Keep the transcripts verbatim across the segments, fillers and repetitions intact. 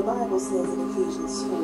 the Bible says in Ephesians four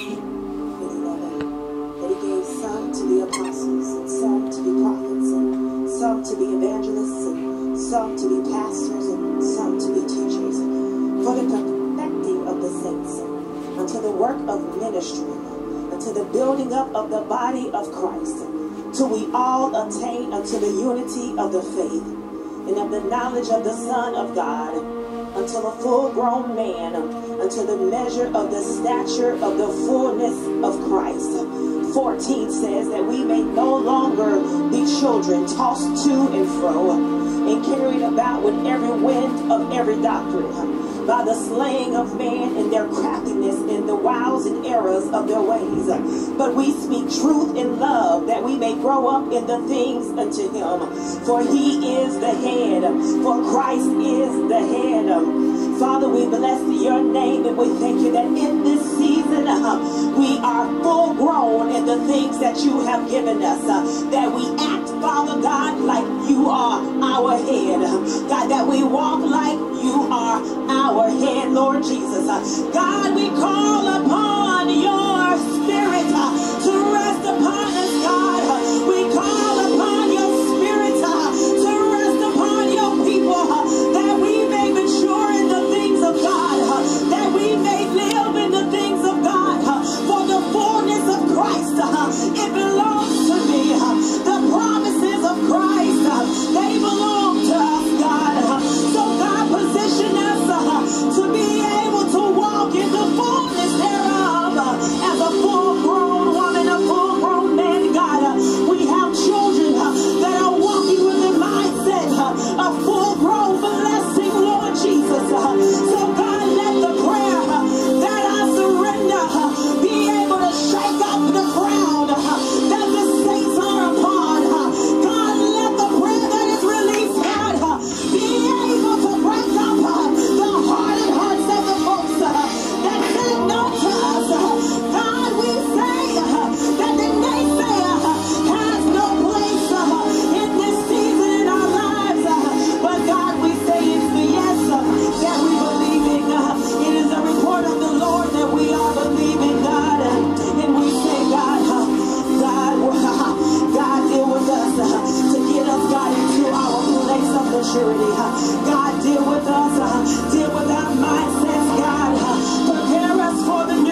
and eleven that he gave some to be apostles, and some to be prophets, and some to be evangelists, and some to be pastors, and some to be teachers, for the perfecting of the saints, unto the work of ministry, unto the building up of the body of Christ, till we all attain unto the unity of the faith and of the knowledge of the Son of God, until a full-grown man, until the measure of the stature of the fullness of Christ. fourteen says that we may no longer be children tossed to and fro and carried about with every wind of every doctrine, by the slaying of man and their craftiness in the wiles and errors of their ways. But we speak truth in love, that we may grow up in the things unto him. For he is the head, for Christ is the head. Father, we bless your name, and we thank you that in this season uh, we are full grown in the things that you have given us, uh, that we act, Father God, like you are our head, God, that we walk like you are our head, Lord Jesus. Uh, God, we call upon your spirit uh, to rest upon us, God. Uh, we call upon your spirit uh, to rest upon your people, uh, that we may mature in the things of God, uh, that we may live in the things of God, uh, for the fullness of Christ, uh, it belongs to me. Uh, the promises of Christ, uh, they belong to us, God. Uh, so God, position us uh, to be able to walk in the fullness thereof, uh, as a full-grown woman, a full-grown man, God. Uh, we have children uh, that are walking with the mindset uh, of full-grown blessing, Lord Jesus. Uh, so God, let the prayer uh, that I surrender uh, be able to shake up the ground uh, that the saints are upon. Uh, God, let the prayer that is released, God, uh, be able to break up uh, the hardened hearts of the folks uh, that said no to us. Uh, God, we say uh, that the naysayer uh, has no place uh, in this season in our lives. Uh, but God, we say it's the yes uh, that we believe in. Uh, it is a report of the Lord that we are believing, God. Uh, and we say, God, uh, God, uh, God, deal with us uh, to get us, God, into our place of maturity. Uh, God, deal with us, uh, deal with our mindsets, God. Uh, prepare us for the